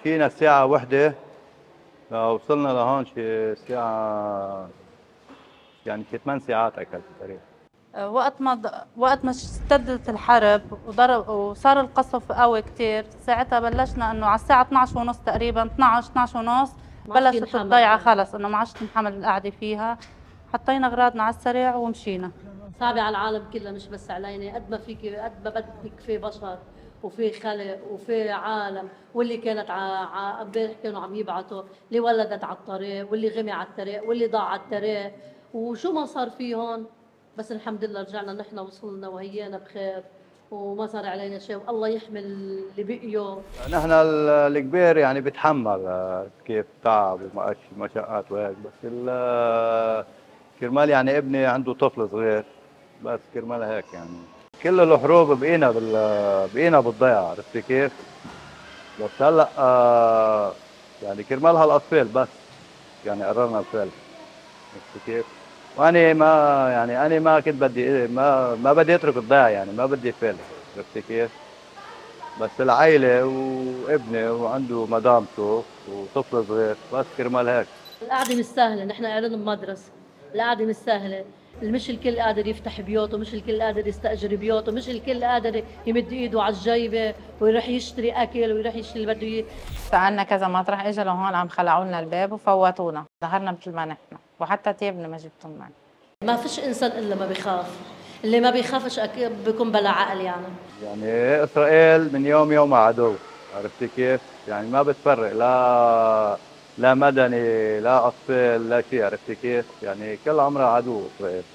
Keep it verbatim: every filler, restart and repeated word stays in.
فينا الساعة وحدة، وصلنا لهون شي ساعة يعني شي ثمان ساعات أكلت تقريبا. وقت ما ض... وقت ما اشتدت الحرب وضرب وصار القصف قوي كتير، ساعتها بلشنا انه على الساعة اثنعش ونص تقريبا، اثنعش اثنعش ونص بلشت الضيعة خلص، انه ما عادش تنحمل القعدة فيها. حطينا اغراضنا على السريع ومشينا. صعبة على العالم كله مش بس علينا، قد ما فيك قد ما بدك في بشر وفي خلق وفي عالم، واللي كانت ع... امبارح كانوا عم يبعثوا، اللي ولدت على الطريق واللي غمي على الطريق واللي ضاع على الطريق وشو ما صار فيهم، بس الحمد لله رجعنا نحن وصلنا وهيانا بخير وما صار علينا شيء، والله يحمل اللي بقيوا. نحن الكبير يعني بيتحمل كيف تعب ومشقات وهيك، بس ال- كرمال يعني ابني عنده طفل صغير، بس كرمال هيك يعني كل الحروب بقينا بال بقينا بالضيعة، عرفتي كيف؟ بس هلا آه يعني كرمال هالاطفال بس يعني قررنا الفيلم، عرفتي كيف؟ وانا ما يعني انا ما كنت بدي ما ما بدي اترك الضيعة، يعني ما بدي فيلم، عرفتي كيف؟ بس العائلة وابني وعنده مدامته وطفل صغير، بس كرمال هيك. القعدة مش سهلة، نحن قاعدين بمدرسة، القعدة مش سهلة، مش الكل قادر يفتح بيوته، مش الكل قادر يستأجر بيوته، مش الكل قادر يمد ايده على الجيبة ويروح يشتري أكل ويروح يشتري اللي بده اياه. سألنا كذا مطرح، اجى لهون عم خلعوا لنا الباب وفوتونا، ظهرنا مثل ما نحن، وحتى تيابنا ما جبتهم معي. ما فيش إنسان إلا ما بيخاف، اللي ما بيخافش أكيد بيكون بلا عقل يعني. يعني إسرائيل من يوم يوم عدو، عرفتي كيف؟ يعني ما بتفرق لا لا مدني لا أطفال لا شيء، عرفتي كيف؟ يعني كل عمرها عدو إسرائيل.